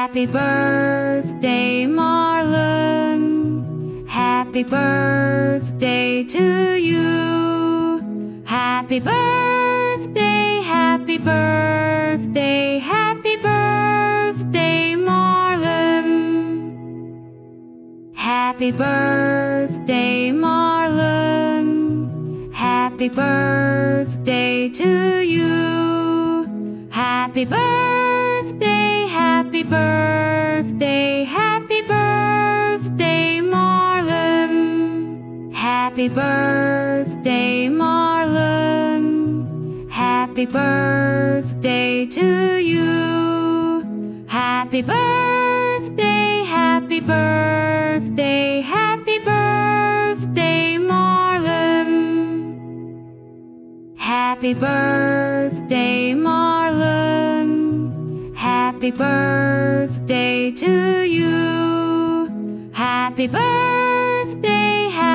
Happy birthday, Marlon. Happy birthday to you. Happy birthday, happy birthday, happy birthday, Marlon. Happy birthday, Marlon. Happy birthday to you. Happy birthday, happy birthday, happy birthday, Marlon. Happy birthday, Marlon. Happy birthday to you. Happy birthday, happy birthday, happy birthday, Marlon. Happy birthday, Marlon. Happy birthday to you. Happy birthday.